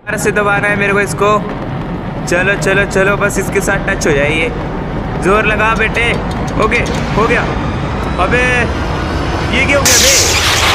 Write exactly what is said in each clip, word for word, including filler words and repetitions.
से दबाना है मेरे को इसको। चलो चलो चलो, बस इसके साथ टच हो जाइए। जोर लगा बेटे। ओके हो गया। अबे ये क्या हो गया बे?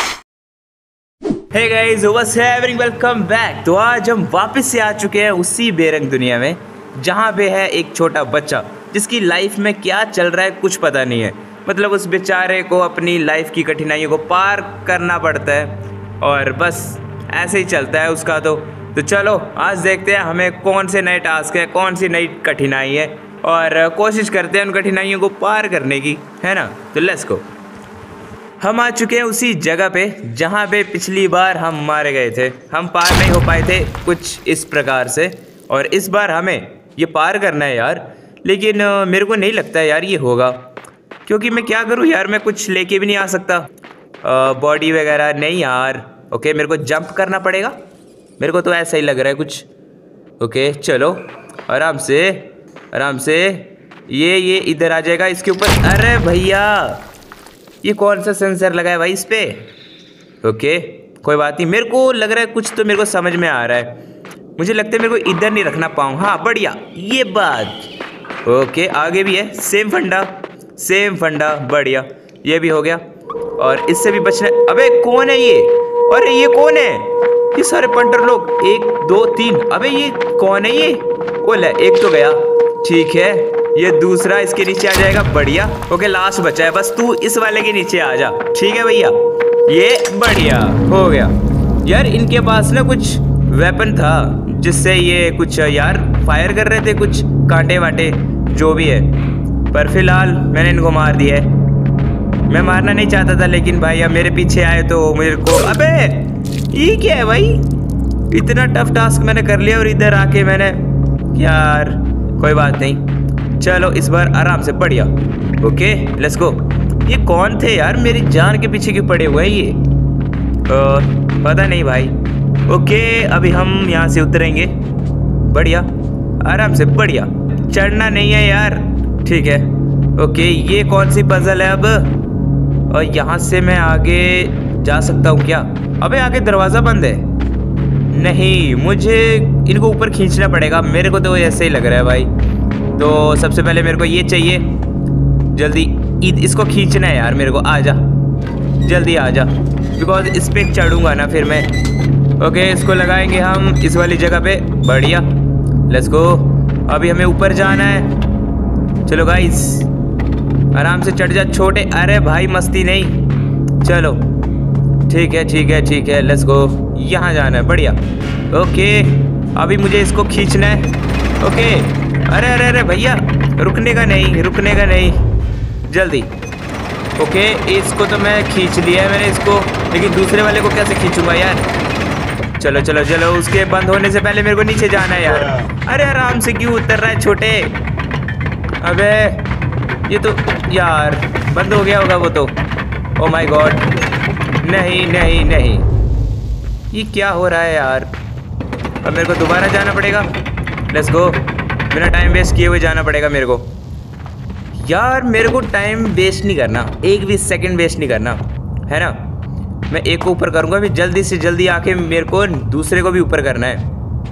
Hey guys, what's happening, welcome back. तो आज हम वापस से आ चुके हैं उसी बेरंग दुनिया में जहाँ पे है एक छोटा बच्चा जिसकी लाइफ में क्या चल रहा है कुछ पता नहीं है। मतलब उस बेचारे को अपनी लाइफ की कठिनाइयों को पार करना पड़ता है और बस ऐसे ही चलता है उसका। तो तो चलो आज देखते हैं हमें कौन से नए टास्क है, कौन सी नई कठिनाई है और कोशिश करते हैं उन कठिनाइयों को पार करने की, है ना। तो लेट्स गो। हम आ चुके हैं उसी जगह पे जहाँ पे पिछली बार हम मारे गए थे। हम पार नहीं हो पाए थे कुछ इस प्रकार से, और इस बार हमें ये पार करना है यार। लेकिन मेरे को नहीं लगता है यार ये होगा, क्योंकि मैं क्या करूँ यार, मैं कुछ लेके भी नहीं आ सकता बॉडी वगैरह नहीं यार। ओके मेरे को जंप करना पड़ेगा, मेरे को तो ऐसा ही लग रहा है कुछ। ओके चलो आराम से आराम से, ये ये इधर आ जाएगा इसके ऊपर। अरे भैया ये कौन सा सेंसर लगा है भाई इस पे? ओके कोई बात नहीं, मेरे को लग रहा है कुछ तो मेरे को समझ में आ रहा है। मुझे लगता है मेरे को इधर नहीं रखना पाऊँ। हाँ बढ़िया, ये बात। ओके आगे भी है सेम फंडा, सेम फंडा, बढ़िया। ये भी हो गया और इससे भी बचना। अबे कौन है ये? अरे ये कौन है? ये सारे पंटर लोग, एक दो तीन। अबे ये कौन है? ये कौन है? एक तो गया, ठीक है। ये दूसरा इसके नीचे आ जाएगा, बढ़िया। ओके लास्ट बचा है, बस तू इस वाले के नीचे आ जा, ठीक है भैया। ये बढ़िया हो गया यार। इनके पास ना कुछ वेपन था जिससे ये कुछ यार फायर कर रहे थे, कुछ कांटे वाटे जो भी है, पर फिलहाल मैंने इनको मार दिया है। मैं मारना नहीं चाहता था लेकिन भाई अब मेरे पीछे आए तो मेरे को। अबे ये क्या है भाई? इतना टफ टास्क मैंने कर लिया और इधर आके मैंने यार, कोई बात नहीं, चलो इस बार आराम से, बढ़िया। Okay let's go. ये कौन थे यार? मेरी जान के पीछे क्यों पड़े हुए हैं ये? आ, पता नहीं भाई। ओके अभी हम यहाँ से उतरेंगे, बढ़िया आराम से, बढ़िया। चढ़ना नहीं है यार, ठीक है। ओके ये कौन सी पजल है अब? और यहाँ से मैं आगे जा सकता हूँ क्या? अबे आगे दरवाज़ा बंद है। नहीं, मुझे इनको ऊपर खींचना पड़ेगा, मेरे को तो ऐसे ही लग रहा है भाई। तो सबसे पहले मेरे को ये चाहिए, जल्दी इसको खींचना है यार मेरे को। आ जा जल्दी आ जा, बिकॉज इस पर चढ़ूँगा ना फिर मैं। ओके इसको लगाएंगे हम इस वाली जगह पे, बढ़िया। Let's go. अभी हमें ऊपर जाना है। चलो गाइस आराम से चढ़ जा छोटे। अरे भाई मस्ती नहीं, चलो ठीक है ठीक है ठीक है, लेट्स गो। यहाँ जाना है, बढ़िया। ओके अभी मुझे इसको खींचना है। ओके अरे अरे अरे भैया रुकने का नहीं, रुकने का नहीं, जल्दी। ओके इसको तो मैं खींच लिया है मैंने इसको, लेकिन दूसरे वाले को कैसे खींचूंगा यार? चलो चलो चलो, उसके बंद होने से पहले मेरे को नीचे जाना है यार। अरे आराम से क्यों उतर रहा है छोटे? अबे ये तो यार बंद हो गया होगा वो तो। ओ माय गॉड, नहीं नहीं नहीं, ये क्या हो रहा है यार? अब मेरे को दोबारा जाना पड़ेगा। लेट्स गो, बिना टाइम वेस्ट किए हुए जाना पड़ेगा मेरे को यार। मेरे को टाइम वेस्ट नहीं करना, एक भी सेकंड वेस्ट नहीं करना, है ना। मैं एक को ऊपर करूँगा, फिर जल्दी से जल्दी आके मेरे को दूसरे को भी ऊपर करना है।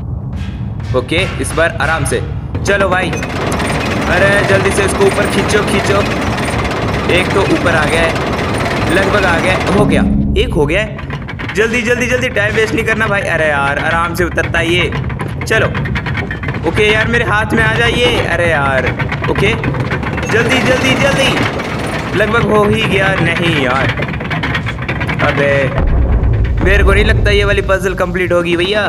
ओके इस बार आराम से, चलो भाई। अरे जल्दी से इसको ऊपर खींचो खींचो। एक तो ऊपर आ गया है, लगभग आ गया, हो गया, एक हो गया है। जल्दी जल्दी जल्दी, टाइम वेस्ट नहीं करना भाई। अरे यार आराम से उतरता है ये, चलो। ओके यार मेरे हाथ में आ जाइए। अरे यार ओके जल्दी जल्दी जल्दी, लगभग हो ही गया। नहीं यार, अबे मेरे को नहीं लगता ये वाली पजल कंप्लीट होगी भैया।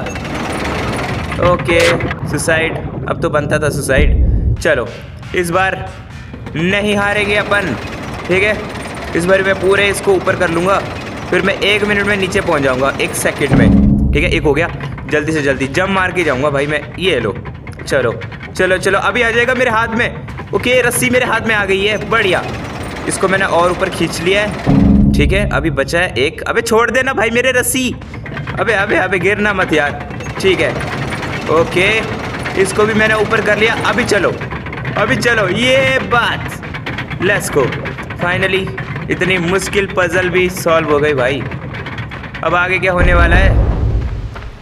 ओके सुसाइड, अब तो बनता था सुसाइड। चलो इस बार नहीं हारेंगे अपन, ठीक है। इस बार मैं पूरे इसको ऊपर कर लूँगा, फिर मैं एक मिनट में नीचे पहुँच जाऊँगा, एक सेकंड में, ठीक है। एक हो गया, जल्दी से जल्दी जंप मार के जाऊँगा भाई मैं। ये लो, चलो चलो चलो, अभी आ जाएगा मेरे हाथ में। ओके रस्सी मेरे हाथ में आ गई है, बढ़िया। इसको मैंने और ऊपर खींच लिया है, ठीक है। अभी बचा है एक। अबे छोड़ देना भाई मेरे रस्सी। अबे अबे अबे गिरना मत यार, ठीक है। ओके इसको भी मैंने ऊपर कर लिया। अभी चलो अभी चलो, ये बात। लेट्स गो, फाइनली इतनी मुश्किल पजल भी सॉल्व हो गई भाई। अब आगे क्या होने वाला है?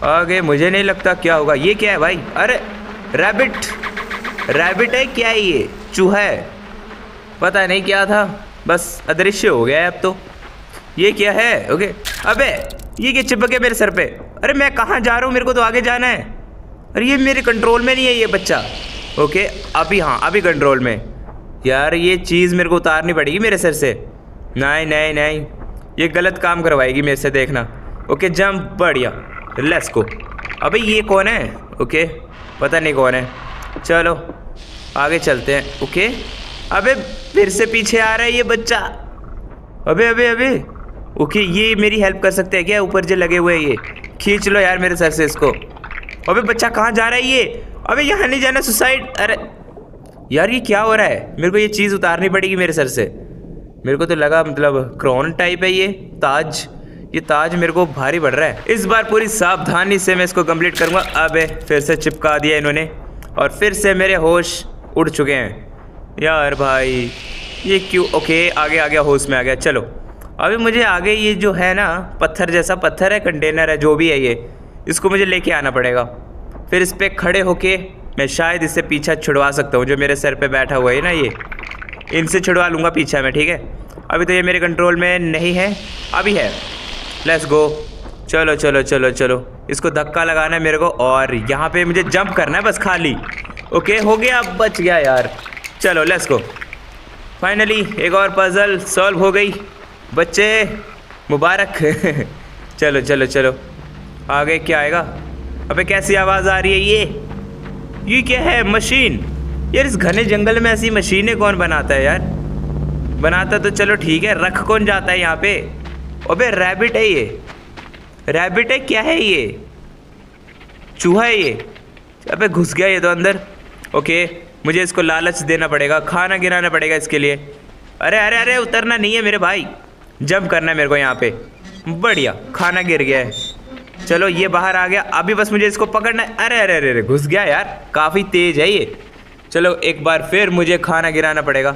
आगे मुझे नहीं लगता क्या होगा। ये क्या है भाई? अरे रैबिट, रैबिट है क्या? ये चूहा है, पता नहीं क्या था, बस अदृश्य हो गया है अब तो। ये क्या है? ओके, अबे ये क्या चिपक है मेरे सर पे? अरे मैं कहाँ जा रहा हूँ? मेरे को तो आगे जाना है। अरे ये मेरे कंट्रोल में नहीं है ये बच्चा। ओके अभी, हाँ अभी कंट्रोल में। यार ये चीज़ मेरे को उतारनी पड़ेगी मेरे सर से। नहीं नहीं नहीं, ये गलत काम करवाएगी मेरे से, देखना। ओके जंप, बढ़िया, लेट्स गो। अबे ये कौन है? ओके पता नहीं कौन है, चलो आगे चलते हैं। ओके अबे फिर से पीछे आ रहा है ये बच्चा। अबे अबे अबे ओके, ये मेरी हेल्प कर सकते हैं क्या? ऊपर जो लगे हुए हैं ये, खींच लो यार मेरे सर से इसको। अबे बच्चा कहाँ जा रहा है ये? अबे यहाँ नहीं जाना, सुसाइड। अरे यार ये क्या हो रहा है? मेरे को ये चीज़ उतारनी पड़ेगी मेरे सर से। मेरे को तो लगा मतलब क्राउन टाइप है ये, ताज। ये ताज मेरे को भारी पड़ रहा है। इस बार पूरी सावधानी से मैं इसको कंप्लीट करूँगा। अबे फिर से चिपका दिया इन्होंने और फिर से मेरे होश उड़ चुके हैं यार भाई। ये क्यों? ओके आगे आ गया, होश में आ गया। चलो अभी मुझे आगे ये जो है ना, पत्थर जैसा पत्थर है, कंटेनर है, जो भी है ये, इसको मुझे लेके आना पड़ेगा। फिर इस पर खड़े होके मैं शायद इससे पीछा छुड़वा सकता हूँ। जो मेरे सर पे बैठा हुआ है ना, ये इनसे छुड़वा लूँगा पीछा मैं, ठीक है। अभी तो ये मेरे कंट्रोल में नहीं है, अभी है। लेट्स गो, चलो चलो चलो चलो, इसको धक्का लगाना है मेरे को और यहाँ पे मुझे जंप करना है बस खाली। ओके हो गया, अब बच गया यार। चलो लेट्स गो, फाइनली एक और पजल सॉल्व हो गई। बच्चे मुबारक। चलो चलो चलो, आगे क्या आएगा? अबे कैसी आवाज़ आ रही है ये? ये क्या है? मशीन? यार इस घने जंगल में ऐसी मशीनें कौन बनाता है यार? बनाता तो चलो ठीक है, रख कौन जाता है यहाँ पे? अबे रैबिट है ये, रैबिट है क्या है ये? चूहा है ये? अबे घुस गया ये तो अंदर। ओके मुझे इसको लालच देना पड़ेगा, खाना गिराना पड़ेगा इसके लिए। अरे अरे अरे उतरना नहीं है मेरे भाई, जंप करना है मेरे को यहाँ पे। बढ़िया, खाना गिर गया है। चलो ये बाहर आ गया, अभी बस मुझे इसको पकड़ना है। अरे अरे अरे घुस गया यार, काफ़ी तेज है ये। चलो एक बार फिर मुझे खाना गिराना पड़ेगा।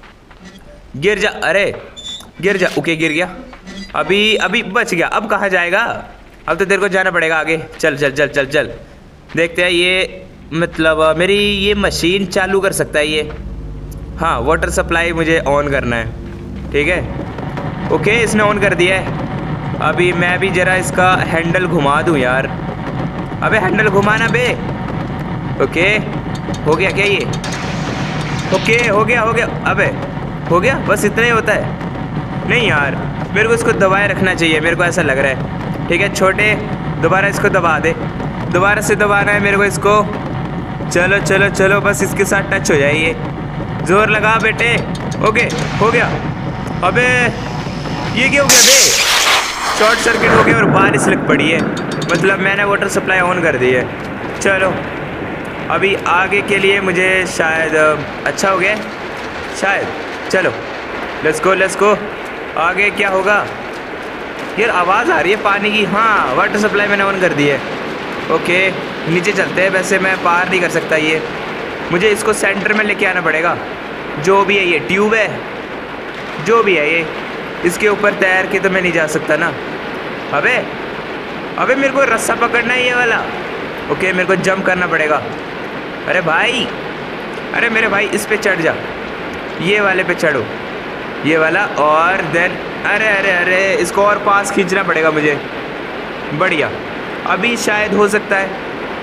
गिर जा, अरे गिर जा। ओके गिर गया, अभी अभी बच गया। अब कहाँ जाएगा? अब तो तेरे को जाना पड़ेगा आगे। चल चल चल चल चल, देखते हैं ये मतलब मेरी ये मशीन चालू कर सकता है ये। हाँ वाटर सप्लाई मुझे ऑन करना है, ठीक है। ओके इसने ऑन कर दिया है। अभी मैं भी ज़रा इसका हैंडल घुमा दूँ यार। अबे हैंडल घुमाना बे। ओके हो गया क्या ये? ओके हो गया हो गया। अबे हो गया, बस इतना ही होता है? नहीं यार, मेरे को इसको दबाए रखना चाहिए, मेरे को ऐसा लग रहा है। ठीक है छोटे, दोबारा इसको दबा दे, दोबारा से दबाना है मेरे को इसको। चलो चलो चलो, बस इसके साथ टच हो जाइए, जोर लगा बेटे। ओके हो गया। अबे ये क्या हो गया बे? शॉर्ट सर्किट हो गया और बारिश लग पड़ी है, मतलब मैंने वाटर सप्लाई ऑन कर दी है। चलो अभी आगे के लिए मुझे शायद अच्छा हो गया शायद। चलो लेट्स गो लेट्स गो, आगे क्या होगा? यार आवाज़ आ रही है पानी की। हाँ वाटर सप्लाई मैंने ऑन कर दी है। ओके नीचे चलते हैं। वैसे मैं पार नहीं कर सकता ये, मुझे इसको सेंटर में लेके आना पड़ेगा। जो भी है ये ट्यूब है, जो भी है ये, इसके ऊपर तैर के तो मैं नहीं जा सकता ना। अबे अबे मेरे को रस्सा पकड़ना है ये वाला। ओके मेरे को जंप करना पड़ेगा। अरे भाई, अरे मेरे भाई इस पे चढ़ जा, ये वाले पे चढ़ो, ये वाला। और देन अरे अरे अरे इसको और पास खींचना पड़ेगा मुझे। बढ़िया, अभी शायद हो सकता है।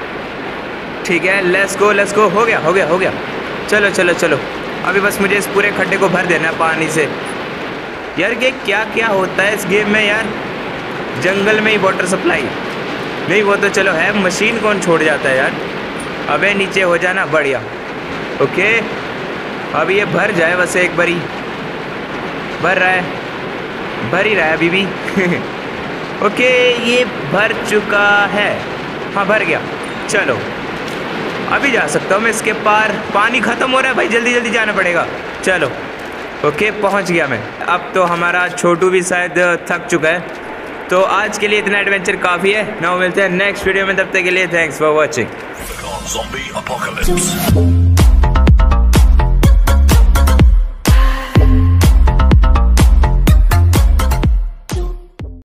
ठीक है लेट्स गो लेट्स गो। हो गया हो गया हो गया। चलो चलो चलो, अभी बस मुझे इस पूरे खड्डे को भर देना है पानी से। यार ये क्या क्या होता है इस गेम में यार? जंगल में ही वाटर सप्लाई नहीं, वो तो चलो है, मशीन कौन छोड़ जाता है यार। अबे नीचे हो जाना। बढ़िया ओके, अभी ये भर जाए बस एक बारी। भर रहा है, भर ही रहा है अभी भी। ओके ये भर चुका है। हाँ भर गया। चलो अभी जा सकता हूँ मैं इसके पार। पानी ख़त्म हो रहा है भाई, जल्दी जल्दी जाना पड़ेगा। चलो ओके पहुँच गया मैं। अब तो हमारा छोटू भी शायद थक चुका है, तो आज के लिए इतना एडवेंचर काफ़ी है। ना मिलते हैं नेक्स्ट वीडियो में, तब तक के लिए थैंक्स फॉर वॉचिंग।